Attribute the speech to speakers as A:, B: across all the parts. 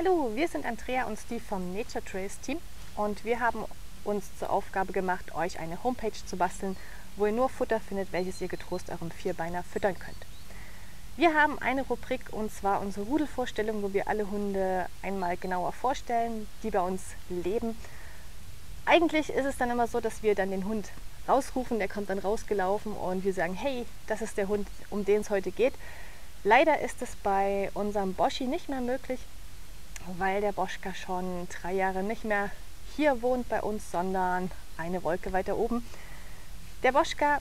A: Hallo, wir sind Andrea und Steve vom Nature Trails Team und wir haben uns zur Aufgabe gemacht, euch eine Homepage zu basteln, wo ihr nur Futter findet, welches ihr getrost eurem Vierbeiner füttern könnt. Wir haben eine Rubrik und zwar unsere Rudelvorstellung, wo wir alle Hunde einmal genauer vorstellen, die bei uns leben. Eigentlich ist es dann immer so, dass wir dann den Hund rausrufen, der kommt dann rausgelaufen und wir sagen, hey, das ist der Hund, um den es heute geht. Leider ist es bei unserem Boschi nicht mehr möglich, weil der Boschka schon 3 Jahre nicht mehr hier wohnt bei uns, sondern eine Wolke weiter oben. Der Boschka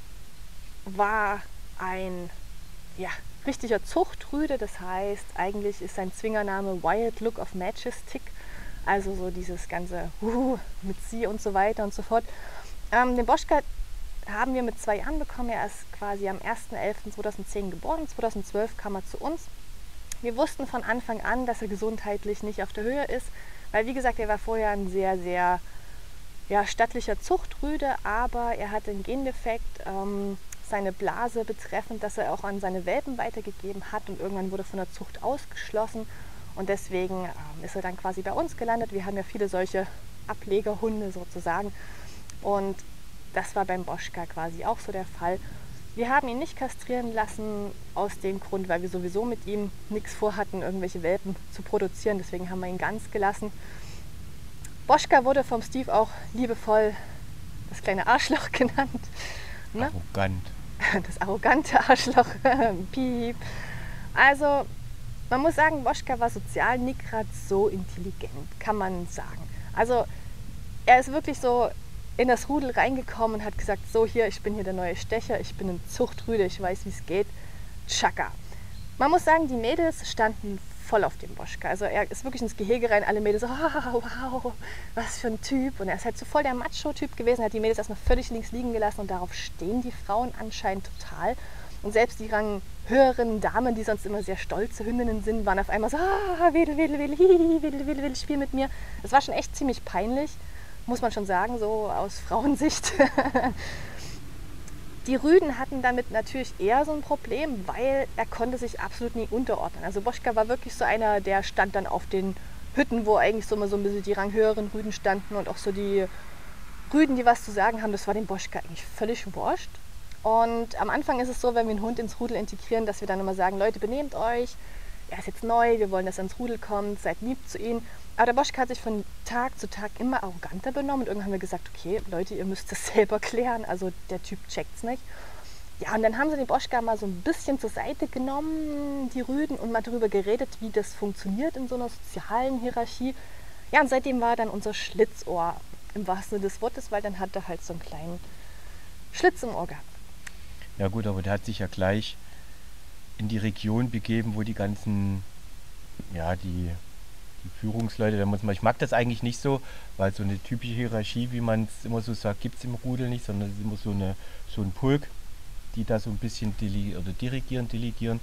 A: war ein richtiger Zuchtrüde, das heißt, eigentlich ist sein Zwingername Wild Look of Majestic, also so dieses ganze mit sie und so weiter und so fort. Den Boschka haben wir mit 2 Jahren bekommen. Er ist quasi am 1.11.2010 geboren. 2012 kam er zu uns. Wir wussten von Anfang an, dass er gesundheitlich nicht auf der Höhe ist, weil wie gesagt, er war vorher ein sehr, sehr stattlicher Zuchtrüde, aber er hatte einen Gendefekt, seine Blase betreffend, dass er auch an seine Welpen weitergegeben hat und irgendwann wurde von der Zucht ausgeschlossen und deswegen ist er dann quasi bei uns gelandet. Wir haben ja viele solche Ablegerhunde sozusagen und das war beim Boschka quasi auch so der Fall. Wir haben ihn nicht kastrieren lassen aus dem Grund, weil wir sowieso mit ihm nichts vorhatten, irgendwelche Welpen zu produzieren. Deswegen haben wir ihn ganz gelassen. Boschka wurde vom Steve auch liebevoll das kleine Arschloch genannt. Ne?
B: Arrogant.
A: Das arrogante Arschloch. Piep. Also man muss sagen, Boschka war sozial nicht gerade so intelligent, kann man sagen. Also er ist wirklich so in das Rudel reingekommen und hat gesagt, so hier, ich bin hier der neue Stecher, ich bin ein Zuchtrüde, ich weiß, wie es geht. Tschakka. Man muss sagen, die Mädels standen voll auf dem Boschka. Also er ist wirklich ins Gehege rein, alle Mädels so, wow, was für ein Typ. Und er ist halt so voll der Macho-Typ gewesen, hat die Mädels erstmal völlig links liegen gelassen und darauf stehen die Frauen anscheinend total. Und selbst die ranghöheren Damen, die sonst immer sehr stolze Hündinnen sind, waren auf einmal so, wedel, wedel, wedel, hihi, wedel, wedel, wedel, spiel mit mir. Das war schon echt ziemlich peinlich. Muss man schon sagen, so aus Frauensicht. Die Rüden hatten damit natürlich eher so ein Problem, weil er konnte sich absolut nie unterordnen. Also Boschka war wirklich so einer, der stand dann auf den Hütten, wo eigentlich so immer so ein bisschen die ranghöheren Rüden standen und auch so die Rüden, die was zu sagen haben, das war dem Boschka eigentlich völlig wurscht. Und am Anfang ist es so, wenn wir einen Hund ins Rudel integrieren, dass wir dann immer sagen, Leute, benehmt euch, er ist jetzt neu, wir wollen, dass er ins Rudel kommt, seid lieb zu ihm. Aber der Boschka hat sich von Tag zu Tag immer arroganter benommen und irgendwann haben wir gesagt, okay, Leute, ihr müsst das selber klären, also der Typ checkt's nicht. Ja, und dann haben sie den Boschka mal so ein bisschen zur Seite genommen, die Rüden, und mal darüber geredet, wie das funktioniert in so einer sozialen Hierarchie. Ja, und seitdem war er dann unser Schlitzohr, im wahrsten Sinne des Wortes, weil dann hat er halt so einen kleinen Schlitz im Ohr gehabt.
B: Ja gut, aber der hat sich ja gleich in die Region begeben, wo die ganzen, die Führungsleute, ich mag das eigentlich nicht so, weil so eine typische Hierarchie, wie man es immer so sagt, gibt es im Rudel nicht, sondern es ist immer so ein Pulk, die da so ein bisschen delegieren.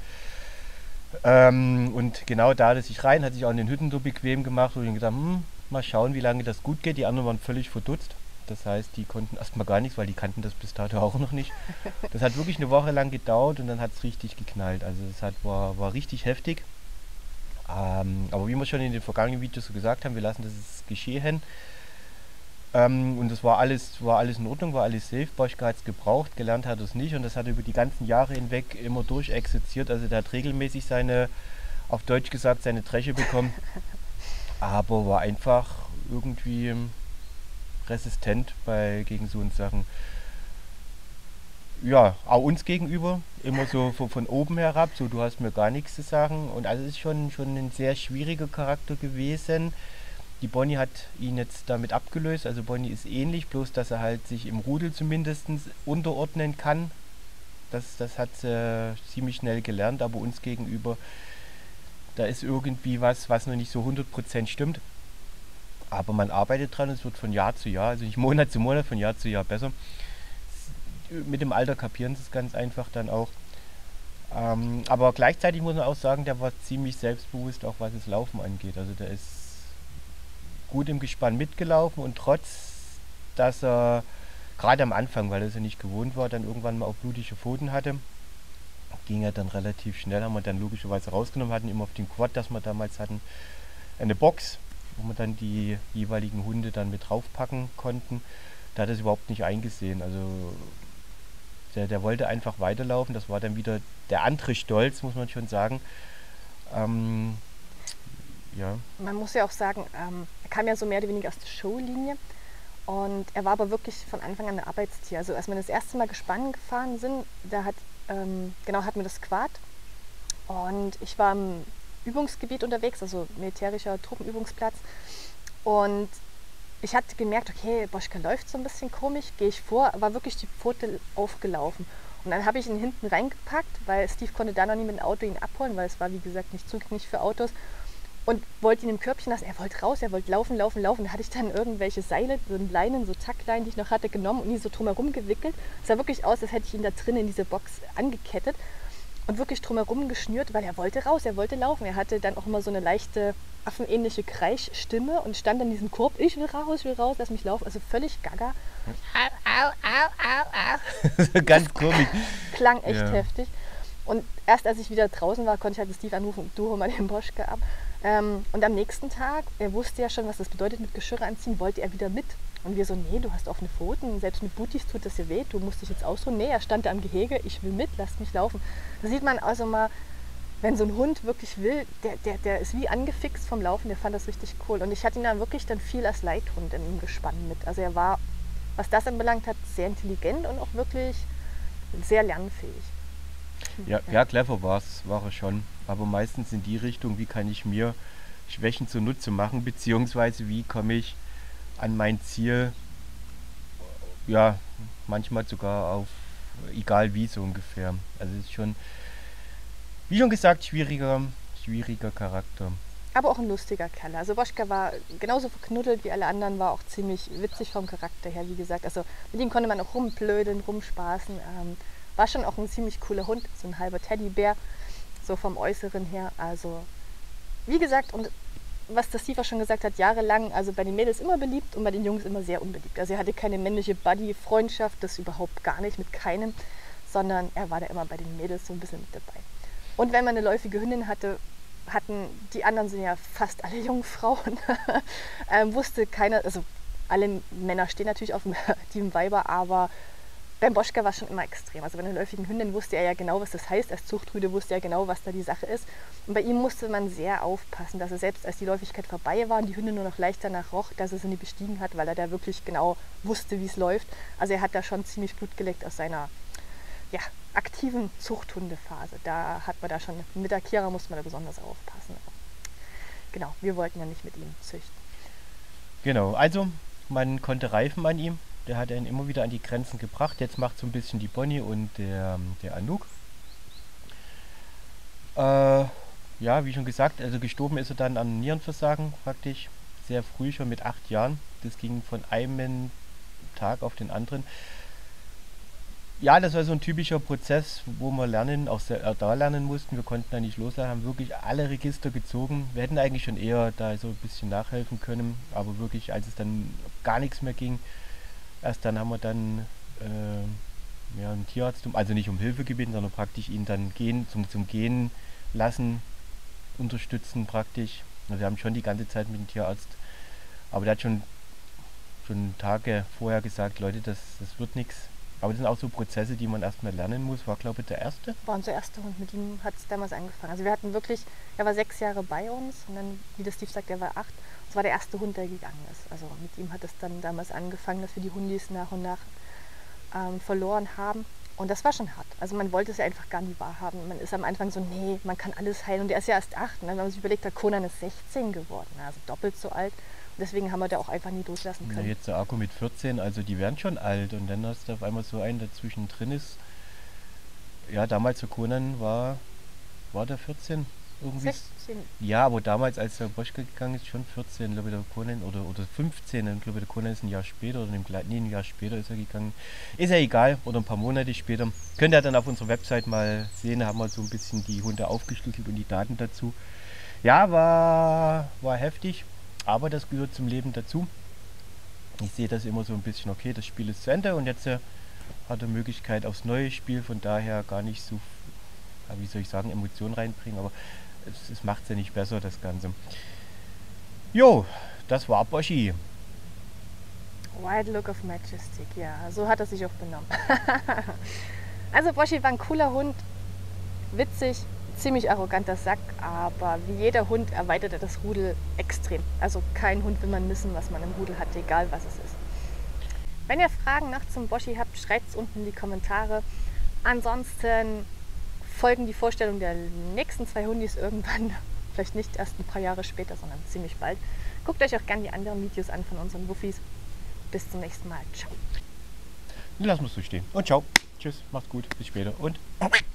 B: Und genau da hat er sich rein, hat sich auch in den Hütten so bequem gemacht und ich gedacht, mal schauen, wie lange das gut geht. Die anderen waren völlig verdutzt. Das heißt, die konnten erstmal gar nichts, weil die kannten das bis dato auch noch nicht. Das hat wirklich eine Woche lang gedauert und dann hat es richtig geknallt. Also war richtig heftig. Aber wie wir schon in den vergangenen Videos so gesagt haben, wir lassen das geschehen. Und das war alles in Ordnung, war alles safe. Boschka hat es gebraucht, gelernt hat es nicht und das hat über die ganzen Jahre hinweg immer durchexerziert. Also der hat regelmäßig auf Deutsch gesagt, seine Dresche bekommen. Aber war einfach irgendwie resistent gegen so Sachen. Ja, auch uns gegenüber, immer so von oben herab, so du hast mir gar nichts zu sagen. Und also es ist schon ein sehr schwieriger Charakter gewesen. Die Bonnie hat ihn jetzt damit abgelöst, also Bonnie ist ähnlich, bloß dass er halt sich im Rudel zumindest unterordnen kann. Das hat sie ziemlich schnell gelernt, aber uns gegenüber, da ist irgendwie was noch nicht so 100% stimmt. Aber man arbeitet dran, es wird von Jahr zu Jahr, also nicht Monat zu Monat, von Jahr zu Jahr besser. Mit dem Alter kapieren sie es ganz einfach dann auch. Aber gleichzeitig muss man auch sagen, der war ziemlich selbstbewusst, auch was das Laufen angeht. Also der ist gut im Gespann mitgelaufen und trotz, dass er gerade am Anfang, weil er es ja nicht gewohnt war, dann irgendwann mal auch blutige Pfoten hatte, ging er dann relativ schnell, haben wir dann logischerweise rausgenommen, hatten immer auf den Quad, das wir damals hatten, eine Box, wo wir dann die jeweiligen Hunde dann mit draufpacken konnten. Da hat er es überhaupt nicht eingesehen. Also der wollte einfach weiterlaufen. Das war dann wieder der andere Stolz, muss man schon sagen. Ja.
A: Man muss ja auch sagen, er kam ja so mehr oder weniger aus der Showlinie und er war aber wirklich von Anfang an ein Arbeitstier. Also als wir das erste Mal gespannt gefahren sind, da hatten wir das Quad und ich war im Übungsgebiet unterwegs, also militärischer Truppenübungsplatz, und ich hatte gemerkt, okay, Boschka läuft so ein bisschen komisch, gehe ich vor, war wirklich die Pfote aufgelaufen. Und dann habe ich ihn hinten reingepackt, weil Steve konnte da noch nie mit dem Auto ihn abholen, weil es war, wie gesagt, nicht zugänglich für Autos. Und wollte ihn im Körbchen lassen. Er wollte raus, er wollte laufen. Da hatte ich dann irgendwelche Seile, so Leinen, so Tackleinen, die ich noch hatte, genommen und ihn so drumherum gewickelt. Es sah wirklich aus, als hätte ich ihn da drin in diese Box angekettet und wirklich drumherum geschnürt, weil er wollte raus, er wollte laufen. Er hatte dann auch immer so eine leichte affenähnliche Kreischstimme und stand in diesem Korb, ich will raus, lass mich laufen. Also völlig gaga. Au, au, au, au, au.
B: Ganz komisch.
A: Klang echt heftig. Und erst als ich wieder draußen war, konnte ich halt Steve anrufen, du hol mal den Boschka ab. Und am nächsten Tag, er wusste ja schon, was das bedeutet mit Geschirre anziehen, wollte er wieder mit. Und wir so, nee, du hast offene Pfoten, selbst mit Booties tut das dir weh, du musst dich jetzt ausruhen. Nee, er stand da am Gehege, ich will mit, lasst mich laufen. Da sieht man also mal, wenn so ein Hund wirklich will, der ist wie angefixt vom Laufen, der fand das richtig cool. Und ich hatte ihn dann wirklich dann viel als Leithund im Gespann mit. Also er war, was das anbelangt hat, sehr intelligent und auch wirklich sehr lernfähig.
B: Ja, clever war er schon. Aber meistens in die Richtung, wie kann ich mir Schwächen zunutze machen, beziehungsweise wie komme ich an mein Ziel, ja, manchmal sogar auf, egal wie, so ungefähr. Also es ist schon, wie schon gesagt, schwieriger Charakter.
A: Aber auch ein lustiger Kerl. Also Boschka war genauso verknuddelt wie alle anderen, war auch ziemlich witzig vom Charakter her, wie gesagt. Also mit ihm konnte man auch rumblödeln, rumspaßen. War schon auch ein ziemlich cooler Hund, so ein halber Teddybär, so vom Äußeren her. Also wie gesagt, und was der Steve auch schon gesagt hat, jahrelang, also bei den Mädels immer beliebt und bei den Jungs immer sehr unbeliebt. Also er hatte keine männliche Buddy-Freundschaft, das überhaupt gar nicht, mit keinem, sondern er war da immer bei den Mädels so ein bisschen mit dabei. Und wenn man eine läufige Hündin hatte, hatten die anderen, sind ja fast alle Jungfrauen, wusste keiner, also alle Männer stehen natürlich auf Team Weiber, aber beim Boschka war es schon immer extrem. Also bei einer läufigen Hündin wusste er ja genau, was das heißt. Als Zuchtrüde wusste er genau, was da die Sache ist. Und bei ihm musste man sehr aufpassen, dass er selbst, als die Läufigkeit vorbei war und die Hündin nur noch leicht danach roch, dass er sie nie bestiegen hat, weil er da wirklich genau wusste, wie es läuft. Also er hat da schon ziemlich Blut geleckt aus seiner aktiven Zuchthundephase. Da hat man da schon, mit der Kira musste man da besonders aufpassen. Genau, wir wollten ja nicht mit ihm züchten.
B: Genau, also man konnte reifen an ihm. Der hat ihn immer wieder an die Grenzen gebracht. Jetzt macht so ein bisschen die Bonnie und der Anouk. Ja, wie schon gesagt, also gestorben ist er dann an Nierenversagen praktisch. Sehr früh, schon mit 8 Jahren. Das ging von einem Tag auf den anderen. Ja, das war so ein typischer Prozess, wo wir lernen, auch da lernen mussten. Wir konnten da nicht loslassen, haben wirklich alle Register gezogen. Wir hätten eigentlich schon eher da so ein bisschen nachhelfen können, aber wirklich, als es dann gar nichts mehr ging, erst dann haben wir dann einen Tierarzt, also nicht um Hilfe gebeten, sondern praktisch ihn dann zum Gehen lassen, unterstützen praktisch. Also wir haben schon die ganze Zeit mit dem Tierarzt, aber der hat schon Tage vorher gesagt, Leute, das wird nichts. Aber das sind auch so Prozesse, die man erstmal lernen muss. War, glaube ich, der erste?
A: War unser erster Hund, mit ihm hat es damals angefangen. Also wir hatten wirklich, er war 6 Jahre bei uns und dann, wie der Steve sagt, er war 8. Das war der erste Hund, der gegangen ist. Also mit ihm hat es dann damals angefangen, dass wir die Hundis nach und nach verloren haben. Und das war schon hart. Also man wollte es ja einfach gar nicht wahrhaben. Man ist am Anfang so, nee, man kann alles heilen. Und der ist ja erst 8. Und dann, wenn man sich überlegt hat, Conan ist 16 geworden, also doppelt so alt. Und deswegen haben wir da auch einfach nie loslassen können.
B: Ja, jetzt der Akku mit 14, also die werden schon alt. Und dann hast du auf einmal so einen, der zwischendrin ist. Ja, damals der Conan war der 14? Irgendwie.
A: 16.
B: Ja, aber damals, als der Boschka gegangen ist, schon 14, glaube ich, der Conan, oder 15, dann glaube ich, der Conan ist ein Jahr später, oder ein Jahr später ist er gegangen. Ist ja egal, oder ein paar Monate später. Könnt ihr dann auf unserer Website mal sehen, da haben wir so ein bisschen die Hunde aufgeschlüsselt und die Daten dazu. Ja, war heftig, aber das gehört zum Leben dazu. Ich sehe das immer so ein bisschen, okay, das Spiel ist zu Ende und jetzt hat er Möglichkeit aufs neue Spiel, von daher gar nicht so, wie soll ich sagen, Emotionen reinbringen, aber es macht es ja nicht besser, das Ganze. Jo, das war Boschi.
A: Wild Look of Majestic, ja, so hat er sich auch benommen. Also Boschi war ein cooler Hund, witzig, ziemlich arroganter Sack, aber wie jeder Hund erweitert er das Rudel extrem. Also kein Hund will man missen, was man im Rudel hat, egal was es ist. Wenn ihr Fragen noch zum Boschi habt, schreibt es unten in die Kommentare. Ansonsten folgen die Vorstellungen der nächsten 2 Hundis irgendwann, vielleicht nicht erst ein paar Jahre später, sondern ziemlich bald. Guckt euch auch gerne die anderen Videos an von unseren Wuffis. Bis zum nächsten Mal. Ciao.
B: Lass uns so stehen. Und ciao. Tschüss, macht's gut. Bis später. Und